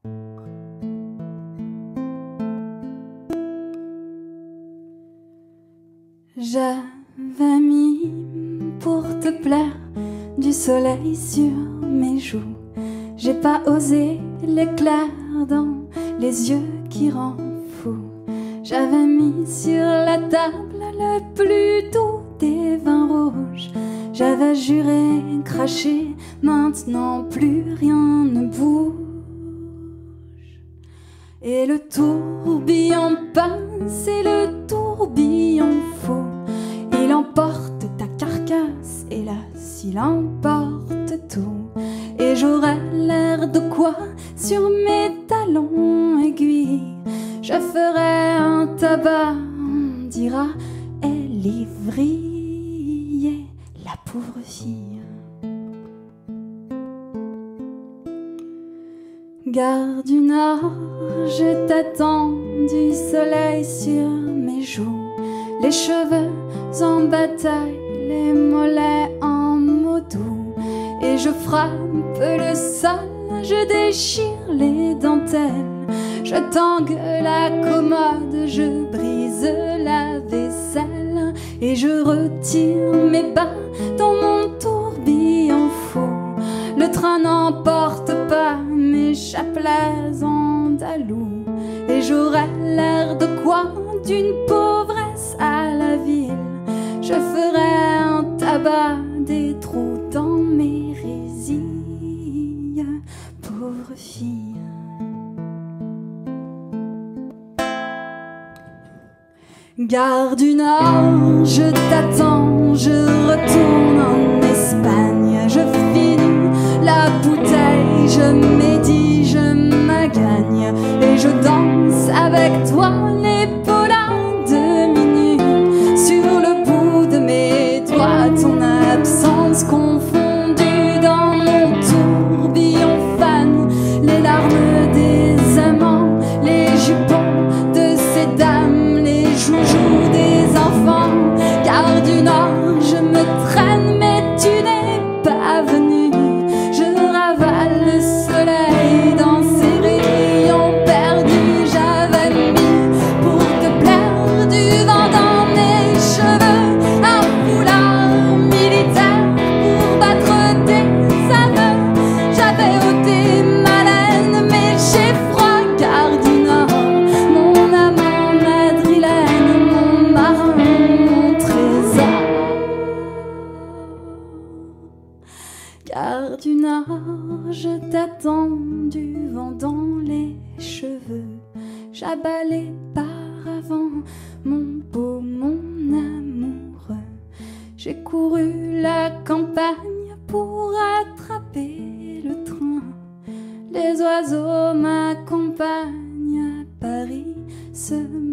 J'avais mis pour te plaire du soleil sur mes joues. J'ai pas osé l'éclair dans les yeux qui rend fou. J'avais mis sur la table le plus doux des vins rouges. J'avais juré, craché, maintenant plus rien ne bouge. Et le tourbillon passe et le tourbillon fou. Il emporte ta carcasse, hélas, il emporte tout. Et j'aurai l'air de quoi sur mes talons aiguilles? Je ferai un tabac, on dira, elle est vrillée, la pauvre fille. Gare du Nord, je t'attends, du soleil sur mes joues. Les cheveux en bataille, les mollets en mots doux. Et je frappe le sol, je déchire les dentelles. Je tangue la commode, je brise la vaisselle. Et je retire mes bas dans mon tourbillon fou. Le train n'emporte pas mes chapelets andalous. Et j'aurai l'air de quoi? D'une pauvresse à la ville. Je ferai un tabac, des trous dans mes résilles, pauvre fille. Gare du Nord, je t'attends, je retourne en Espagne. Je finis la bouteille, je médis, je m'agagne. Et je danse avec toi l'épaule à demi-nue. Sur le bout de mes doigts, ton absence confondue dans mon tourbillon fan. Les larmes des amants, les jupons de ces dames, les joujoux des enfants. Gare du Nord, je me traîne, mais tu n'es pas venu. Je ravale le soleil dans ses rayons perdus. J'avais mis pour te plaire du vent dans mes cheveux, un foulard militaire pour battre tes aveux. J'avais ôté ma laine, mais j'ai froid. Gare du Nord, mon amant madrilène, mon marin, mon trésor. Gare du Nord, je t'attends, du vent dans les cheveux. J'abats les paravents, mon beau, mon amoureux. J'ai couru la campagne pour attraper le train. Les oiseaux m'accompagnent à Paris ce